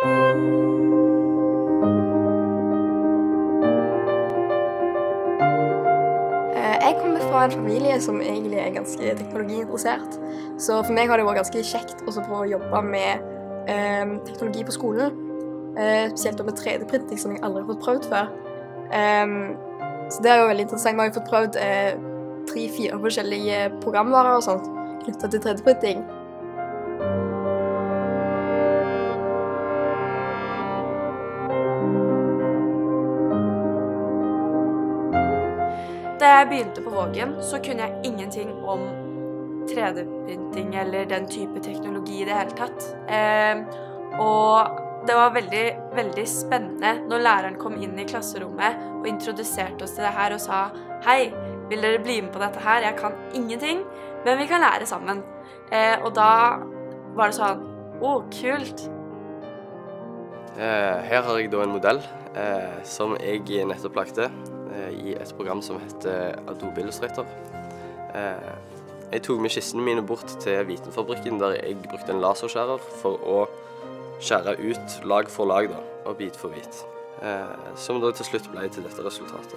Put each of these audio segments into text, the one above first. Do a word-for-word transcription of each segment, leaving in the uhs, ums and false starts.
Jeg kommer fra en familie som egentlig er ganske teknologiinteressert, så for meg har det vært ganske kjekt å prøve å jobbe med eh, teknologi på skolen, eh, spesielt med tre D-printing som jeg aldri har fått prøvd før. Um, så det er jo veldig interessant. Vi har jo fått prøvd eh, tre-fire forskjellige programvarer og sånt knyttet til tre D-printing. Da jeg begynte på Vågen, så kunne jeg ingenting om tre D-printing eller den type teknologi i det hele tatt. Eh, og det var veldig, veldig spennende når læreren kom inn i klasserommet og introduserte oss til det her og sa «Hei, vil dere bli med på dette her? Jeg kan ingenting, men vi kan lære sammen». Eh, og da var det sånn «Å, kult!» Eh, her har jeg da en modell eh, som jeg nettopp lagde i et program som heter Adobe Illustrator. Jeg tok med skissene mine bort til Vitenfabrikken, der jeg brukte en laserskjærer for å skjære ut lag for lag da, og bit for bit. Som da til slutt ble til dette resultatet.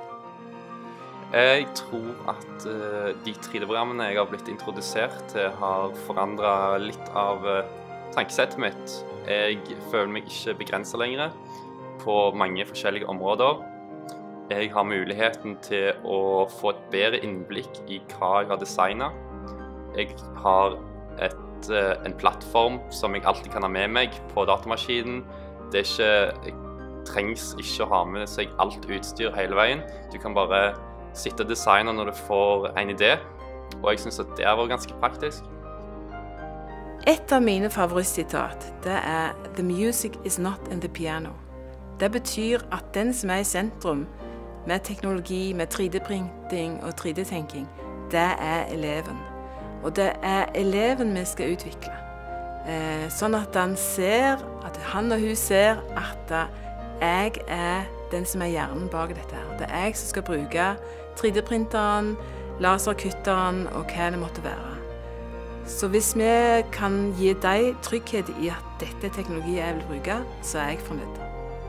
Da. Jeg tror at de tre D-programmene jeg har blitt introdusert til, har forandret litt av tankesettet mitt. Jeg føler meg ikke begrenset lenger på mange forskjellige områder. Jeg har muligheten til å få et bedre innblikk i hva jeg har designet. Jeg har et, en plattform som jeg alltid kan ha med meg på datamaskinen. Det er ikke, jeg trengs ikke å ha med seg alt utstyr hele veien. Du kan bare sitte og designe når du får en idé, og jeg synes at det var ganske praktisk. Et av mine favorittsitat, det er «The music is not in the piano». Det betyr at den som er i sentrum, med teknologi, med tre D-printing og tre D-tenking, det er eleven. Og det er eleven vi skal utvikle. Eh, sånn at han ser, at han og hun ser at jeg er den som er hjernen bak dette her. Det er jeg som skal bruke tre D-printeren, laserkutteren og hva det måtte være. Så hvis vi kan gi deg trygghet i at dette er teknologi jeg vil bruke, så er jeg fornøyd.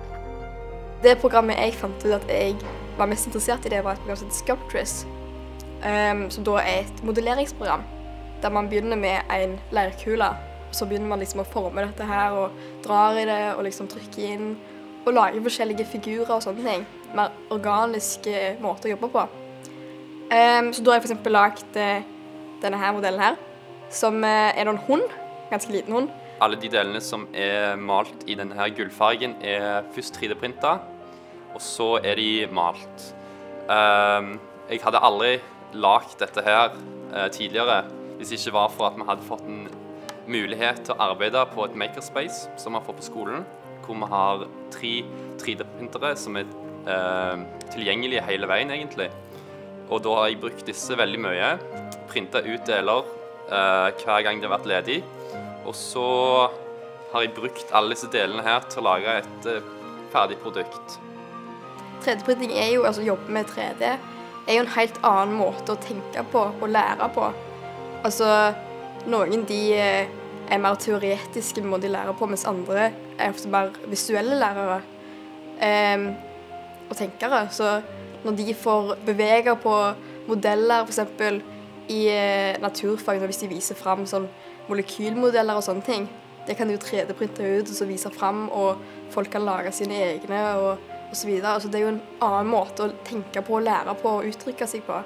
Det programmet jeg fant ut at jeg var mest interessert i, det var et program som heter Sculptress, um, som da er et modelleringsprogram, der man begynner med en leirkule, og så begynner man liksom å forme dette her, og drar i det, og liksom trykker inn, og lager forskjellige figurer og sånne ting. Mer organiske måter å jobbe på. Um, så da har jeg for eksempel lagt uh, denne her modellen her, som uh, er en hund, ganske liten hund. Alle de delene som er malt i denne her gullfargen er først tre D-printet, og så er de malt. Um, jeg hadde aldri lagt dette her uh, tidligere, hvis det ikke var for at vi hadde fått en mulighet til å arbeide på et makerspace som vi får på skolen, hvor vi har tre tre D-printere som er uh, tilgjengelige hele veien egentlig. Og da har jeg brukt disse veldig mye, printet ut deler uh, hver gang det har vært ledig. Og så har jeg brukt alle disse delene her til å lage et uh, ferdig produkt. tre D-printing er jo, altså jobbe med tre D, er jo en helt annen måte å tenke på og lære på. Altså, noen de er mer teoretiske med måten de lærer på, mens andre er ofte mer visuelle lærere um, og tenkere. Så når de får bevege på modeller, for eksempel i uh, naturfag, hvis de viser frem sånn molekylmodeller og sånne ting. Det kan du tre D-printe ut og så vise frem, og folk kan lage sine egne og, og så videre. Altså, det er jo en annen måte å tenke på, lære på og uttrykke seg på.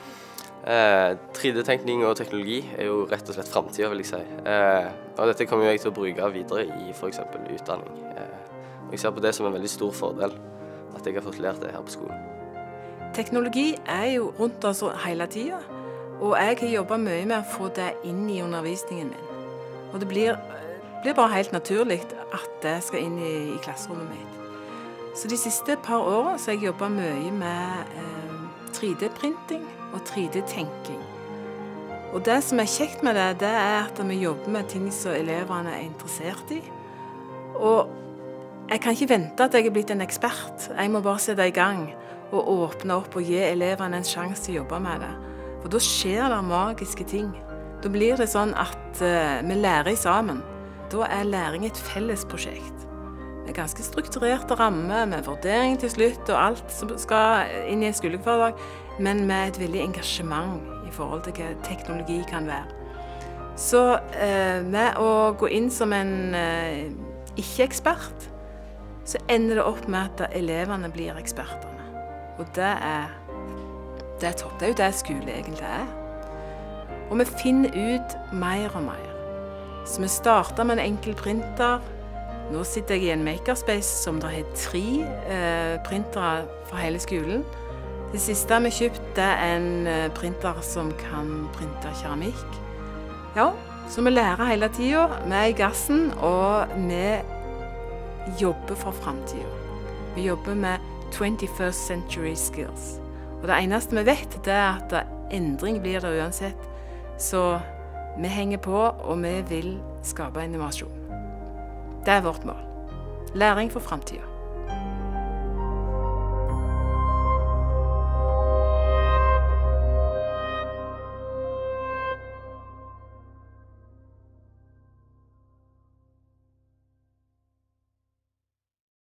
Eh, tre D-tenkning og teknologi er jo rett og slett fremtiden, vil jeg si. Eh, og dette kommer jeg til å bruke videre i for eksempel utdanning. Eh, og jeg ser på det som en veldig stor fordel at jeg har fått lært det her på skolen. Teknologi er jo rundt oss hele tiden. Og jeg har jobbet mye med å få det inn i undervisningen min. Og det blir, blir bare helt naturlig at det skal inn i, i klasserommet mitt. Så de siste par årene så har jeg jobbet mye med eh, tre D-printing og tre D-tenking. Og det som er kjekt med det, det er at vi jobber med ting som elevene er interessert i. Og jeg kan ikke vente at jeg er blitt en ekspert. Jeg må bare sette i gang og åpne opp og gi elevene en sjanse til å jobbe med det. Og da skjer det magiske ting. Da blir det sånn at uh, vi lærer sammen. Da da er læring et felles prosjekt. Med ganske strukturerte rammer, med vurdering til slutt og alt som skal inn i en skolehverdag, men med et veldig engasjement i forhold til hva teknologi kan være. Så eh, med å gå inn som en eh, ikke-ekspert, så ender det opp med at elevene blir ekspertene. Og det er, det er topp. Det er jo det skole egentlig er. Og vi finner ut mer og mer. Så vi starter med en enkel printer. Nå sitter jeg i en makerspace som det har tre eh, printere for hele skolen. Det siste vi har kjøpt, det er en eh, printer som kan printe keramikk. Ja, så vi lærer hele tiden. Vi er i gassen, og vi jobber for fremtiden. Vi jobber med twenty-first century skills. Og det eneste vi vet, det er at endring blir det uansett. Så vi henger på, og vi vil skape innovasjon. Det er vårt mål. Læring for fremtiden.